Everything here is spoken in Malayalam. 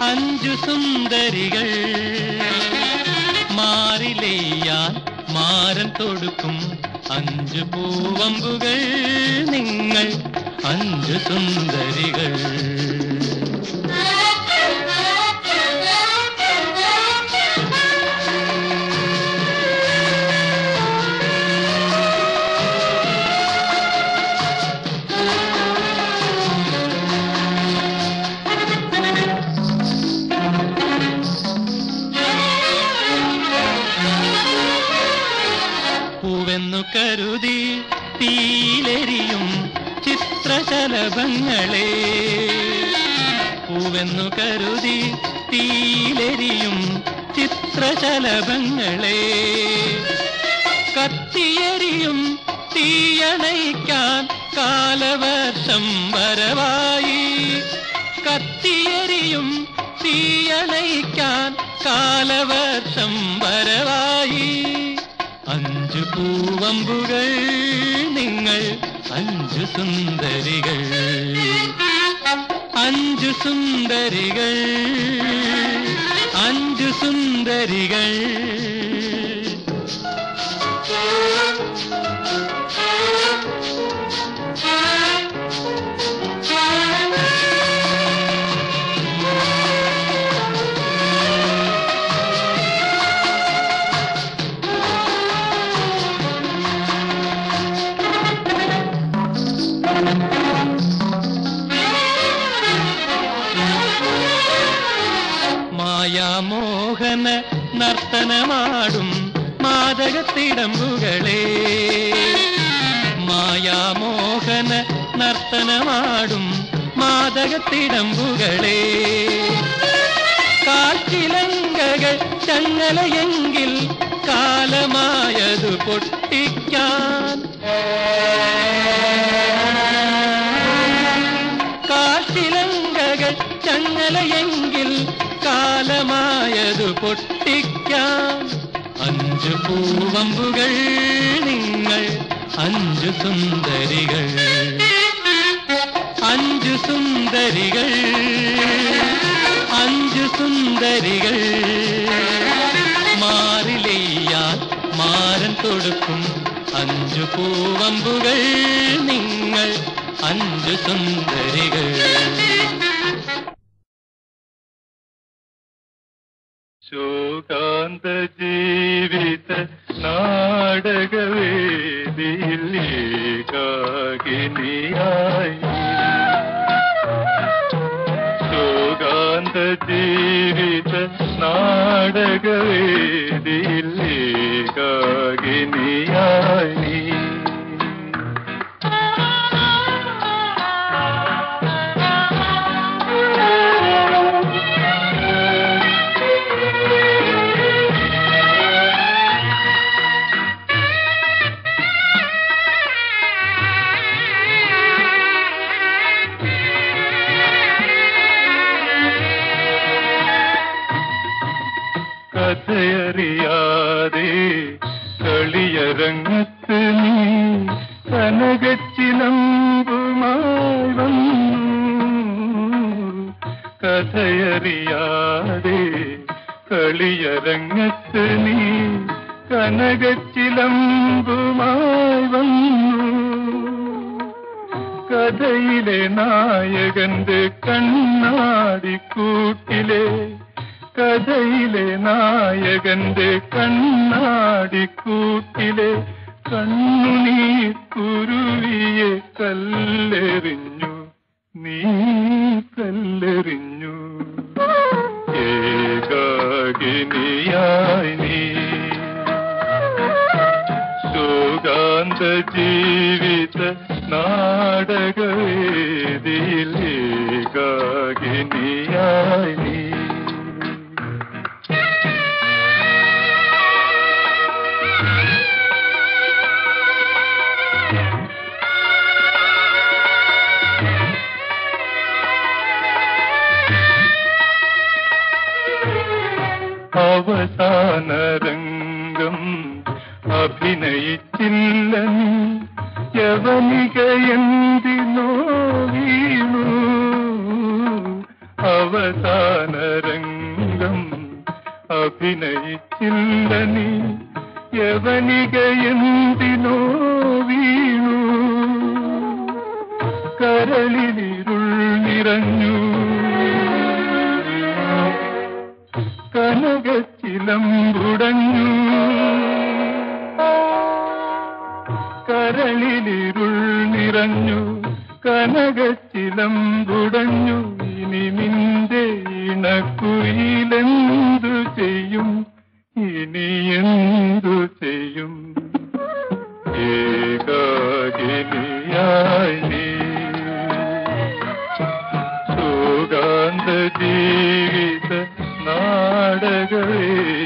അഞ്ചു സുന്ദരികൾ മാറിലെയ്യാൻ മാരൻ തൊടുക്കും അഞ്ചു പൂവമ്പുകൾ നിങ്ങൾ അഞ്ചു സുന്ദരികൾ. പൂവെന്നു കരുതി തീയിലെരിയും ചിത്രശലഭങ്ങളെ, പൂവെന്നു കരുതി തീയിലെരിയും ചിത്രശലഭങ്ങളെ, കത്തിയെരിയും തീയണയ്ക്കാൻ കാലവർഷം വരവായി, കത്തിയെരിയും തീയണയ്ക്കാൻ കാലവർഷം വരവായി. അഞ്ചു പൂവമ്പുകൾ നിങ്ങൾ അഞ്ചു സുന്ദരികൾ, അഞ്ചു സുന്ദരികൾ, അഞ്ചു സുന്ദരികൾ. മായാമോഹന നർത്തനമാടും മാദകത്തിടമ്പുകളെ, മായാമോഹന നർത്തനമാടും മാദകത്തിടമ്പുകളെ, കാൽച്ചിലങ്കകൾ ചങ്ങലയെങ്കിൽ കാലമായതു പൊട്ടിക്കാൻ, കാൽച്ചിലങ്കകൾ ചങ്ങലയെങ്കിൽ കാലമായതു പൊട്ടിക്കാൻ. അഞ്ചു പൂവമ്പുകൾ നിങ്ങൾ അഞ്ചു സുന്ദരികൾ, അഞ്ചു സുന്ദരികൾ, അഞ്ചു സുന്ദരികൾ. മാറിലെയ്യാൻ മാരൻ തൊടുക്കും അഞ്ചു പൂവമ്പുകൾ നിങ്ങൾ അഞ്ചു സുന്ദരികൾ. ശോകാന്ത ജീവിത നാടകവേദിയിൽ ഏകാകിനിയായി, ശോകാന്ത ജീവിത നാടകവേദിയിൽ ഏകാകിനിയായി. കഥയറിയാതെ കളിയരങ്ങത്ത് നീ കനകച്ചിലമ്പുമായി വന്നു, കഥയറിയാതെ കളിയരങ്ങത്ത് നീ കനകച്ചിലമ്പുമായി വന്നു. കഥയിലെ നായകന്റെ കണ്ണാടിക്കൂട്ടിലെ, കഥയിലെ നായകന്റെ കണ്ണാടിക്കൂട്ടിലെ കണ്ണുനീർ കുരുവിയെ കല്ലെറിഞ്ഞു, നീ കല്ലെറിഞ്ഞു. ഏകാകിനിയായി നീ ശോകാന്ത ജീവിത നാടകവേദിയിൽ ഏകാകിനിയായി നീ. അവസാന രംഗം അഭിനയിച്ചില്ല നീ, യവനിക എന്തിനോ വീണു. അവസാന രംഗം അഭിനയിച്ചില്ല നീ യവനിക എന്തിനോ വീണു കരളിലിരുൾ നിറഞ്ഞു കനകച്ചിലമ്പുടഞ്ഞു കരളിലിരുൾ നിറഞ്ഞു കനകച്ചിലമ്പുടഞ്ഞു ഇനി നിന്റെ ഇണക്കുയിലെന്തു ചെയ്യും ഇനി എന്തു ചെയ്യും ഏകാകിനിയായി നീ സുഗാന്ത ജീവിത നാടകേ